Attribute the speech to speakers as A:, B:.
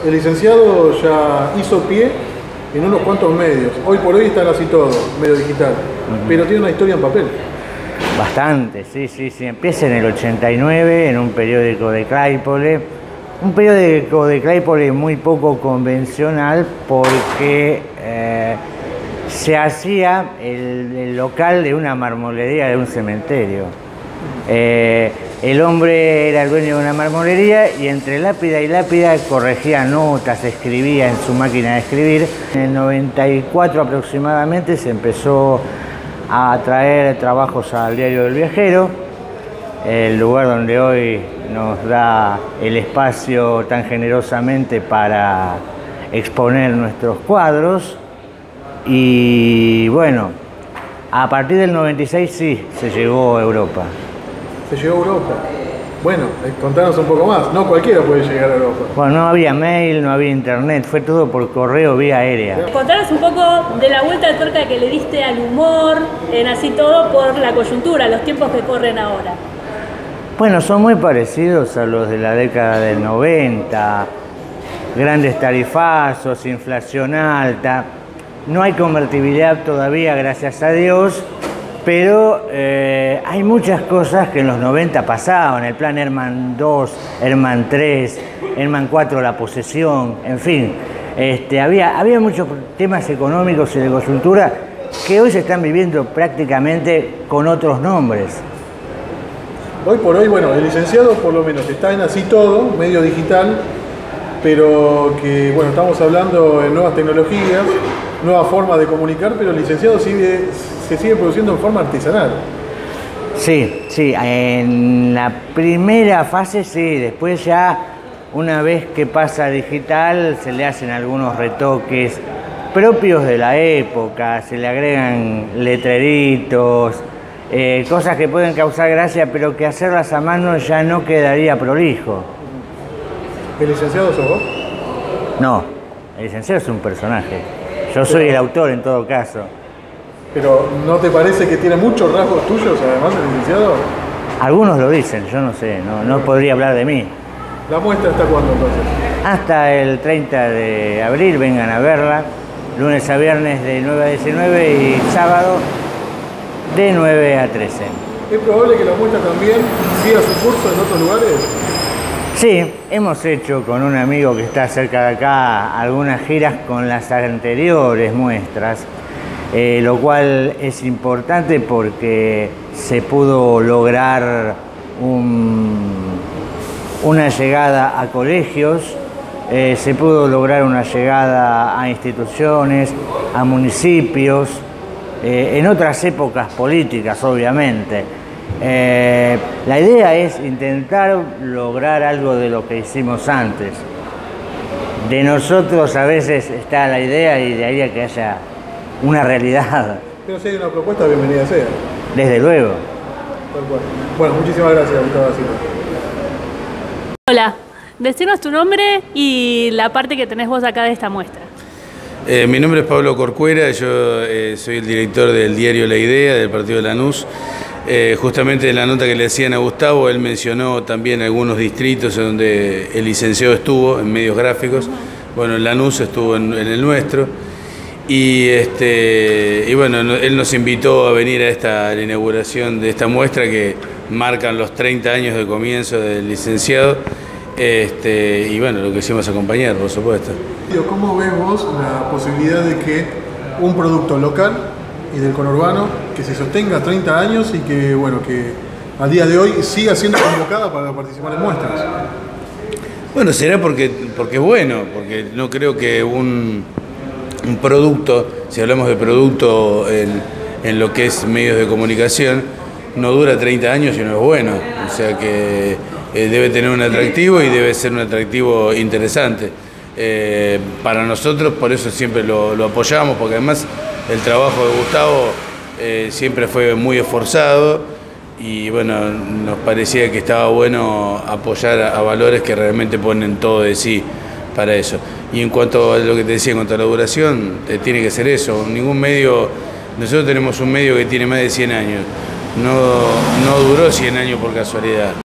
A: El licenciado ya hizo pie en unos cuantos medios. Hoy por hoy está casi todo, medio digital. Pero tiene una historia en papel.
B: Bastante, sí. Empieza en el 89 en un periódico de Claypole. Un periódico de Claypole muy poco convencional porque se hacía el local de una marmolería de un cementerio. El hombre era el dueño de una marmolería y entre lápida y lápida corregía notas, escribía en su máquina de escribir. En el 94 aproximadamente se empezó a traer trabajos al Diario del Viajero, el lugar donde hoy nos da el espacio tan generosamente para exponer nuestros cuadros. Y bueno, a partir del 96 sí, se llegó a Europa.
A: Se llegó a Europa. Bueno, contanos un poco más. No cualquiera puede llegar a Europa.
B: Bueno, no había mail, no había internet, fue todo por correo vía aérea.
C: Contanos un poco de la vuelta de tuerca que le diste al humor, en así todo por la coyuntura, los tiempos que corren ahora.
B: Bueno, son muy parecidos a los de la década del 90, grandes tarifazos, inflación alta, no hay convertibilidad todavía, gracias a Dios, pero hay muchas cosas que en los 90 pasaban, el plan Herman 2, Herman 3, Herman 4, la posesión, en fin, había muchos temas económicos y de coyuntura que hoy se están viviendo prácticamente con otros nombres.
A: Hoy por hoy, bueno, el licenciado por lo menos está en así todo, medio digital, pero que, bueno, estamos hablando de nuevas tecnologías, nuevas formas de comunicar, pero el licenciado se sigue produciendo en forma artesanal.
B: Sí, en la primera fase sí, después ya una vez que pasa a digital se le hacen algunos retoques propios de la época, se le agregan letreritos, cosas que pueden causar gracia, pero que hacerlas a mano ya no quedaría prolijo.
A: ¿El licenciado sos vos?
B: No, el licenciado es un personaje. Yo soy el autor en todo caso.
A: Pero ¿no te parece que tiene muchos rasgos tuyos además el licenciado?
B: Algunos lo dicen, yo no sé, no podría hablar de mí.
A: ¿La muestra hasta cuándo entonces?
B: Hasta el 30 de abril, vengan a verla, lunes a viernes de 9 a 19 y sábado de 9 a 13.
A: ¿Es probable que la muestra también siga su curso en otros lugares?
B: Sí, hemos hecho con un amigo que está cerca de acá algunas giras con las anteriores muestras, lo cual es importante porque se pudo lograr una llegada a colegios, se pudo lograr una llegada a instituciones, a municipios, en otras épocas políticas, obviamente. La idea es intentar lograr algo de lo que hicimos antes. De nosotros a veces está la idea y de ahí a que haya una realidad.
A: Pero si hay una propuesta, bienvenida sea.
B: Desde luego.
A: Tal cual. Bueno, muchísimas gracias, Gustavo Asilo.
C: Hola, decinos tu nombre y la parte que tenés vos acá de esta muestra.
D: Mi nombre es Pablo Corcuera, yo soy el director del diario La Idea, del partido de Lanús. Justamente en la nota que le hacían a Gustavo, él mencionó también algunos distritos en donde el licenciado estuvo, en medios gráficos. Bueno, Lanús estuvo en el nuestro. Y bueno, él nos invitó a venir a la inauguración de esta muestra que marcan los 30 años de comienzo del licenciado. Y bueno, lo quisimos acompañar, por supuesto.
A: ¿Cómo ves vos la posibilidad de que un producto local y del conurbano que se sostenga 30 años y que, bueno, que a día de hoy siga siendo convocada para participar en muestras?
D: Bueno, será porque es bueno, porque no creo que un producto, si hablamos de producto en lo que es medios de comunicación, no dura 30 años y no es bueno. O sea que debe tener un atractivo y debe ser un atractivo interesante. Para nosotros, por eso siempre lo apoyamos, porque además el trabajo de Gustavo siempre fue muy esforzado y bueno, nos parecía que estaba bueno apoyar a valores que realmente ponen todo de sí para eso. Y en cuanto a lo que te decía, en cuanto a la duración, tiene que ser eso. Ningún medio, nosotros tenemos un medio que tiene más de 100 años, no duró 100 años por casualidad.